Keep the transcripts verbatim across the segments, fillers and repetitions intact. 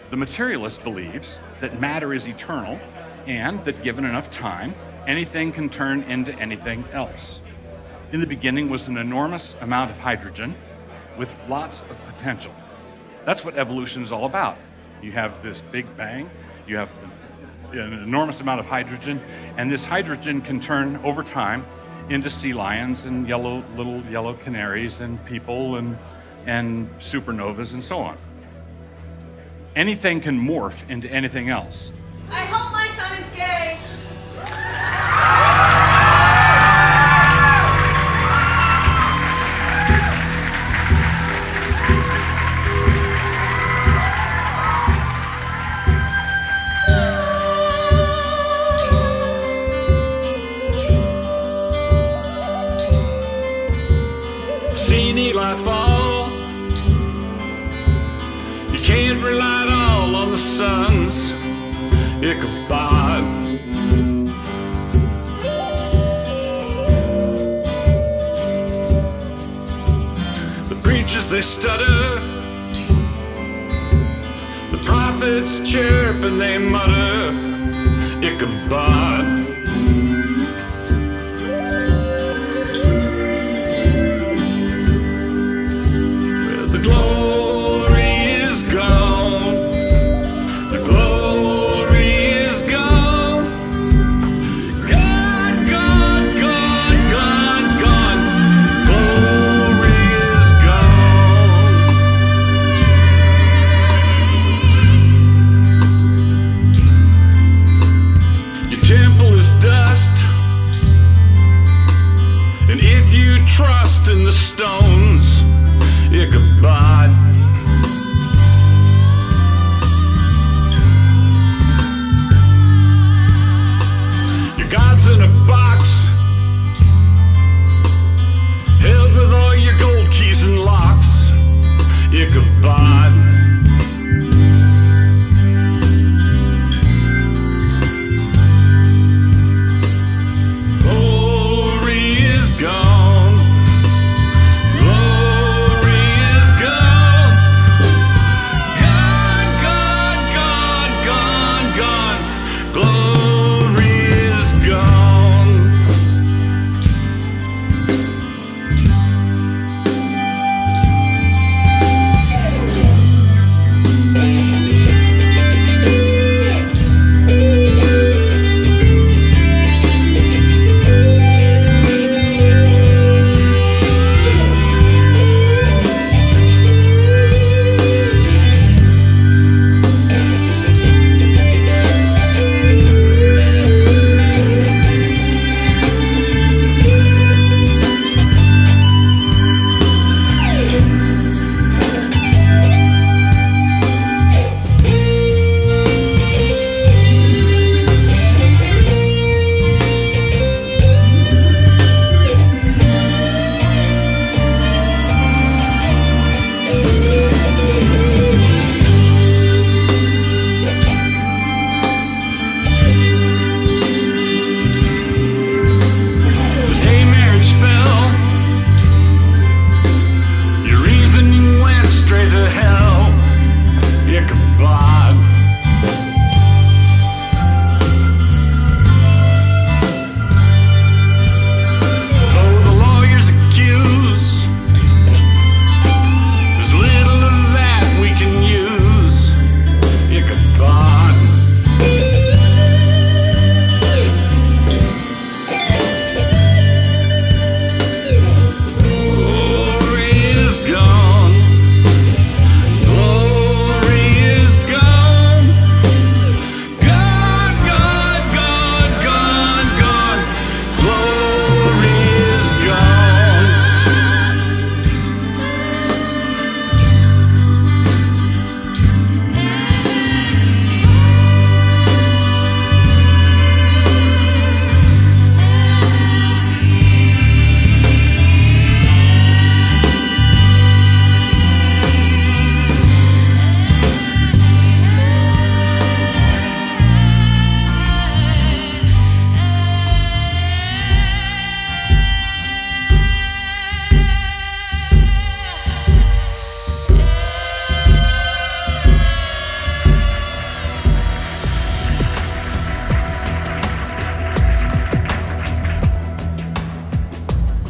The materialist believes that matter is eternal and that given enough time, anything can turn into anything else. In the beginning was an enormous amount of hydrogen with lots of potential. That's what evolution is all about. You have this big bang, you have an enormous amount of hydrogen, and this hydrogen can turn over time into sea lions and yellow little yellow canaries and people and, and supernovas and so on. Anything can morph into anything else. I hope my son is gay. Seen Eli fall. You can't rely at all on the sun's Ichabod. The preachers, they stutter. The prophets chirp and they mutter Ichabod. The glory is gone. The glory is gone. Gone, gone, gone, gone, gone. Glory is gone. Your temple is dust. And if you trust in the stones, Ichabod. Your God's in a box, held with all your gold keys and locks, Ichabod. Glory is gone.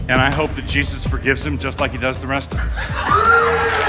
And I hope that Jesus forgives him just like he does the rest of us.